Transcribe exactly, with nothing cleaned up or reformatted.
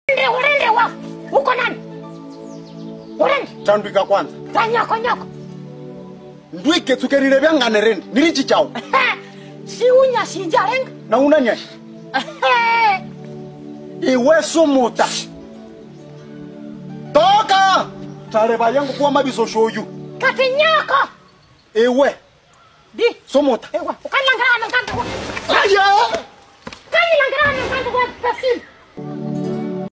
Urende wa. Uko nani? Urende. Tandwika kwanza. Tanyoko nyoko. Ndwike tukerire byangane rende. Nilichi chao. Si unya si jarenga. Na unanya. Iwe sumuta. Toka! Tareba yangu kwa mabiso shoyu. Kati nyoko. Ewe. Di. Sumuta. Ewe. Ukanyangana mkanto. Aya! Kanyangana mkanto kwa pasim.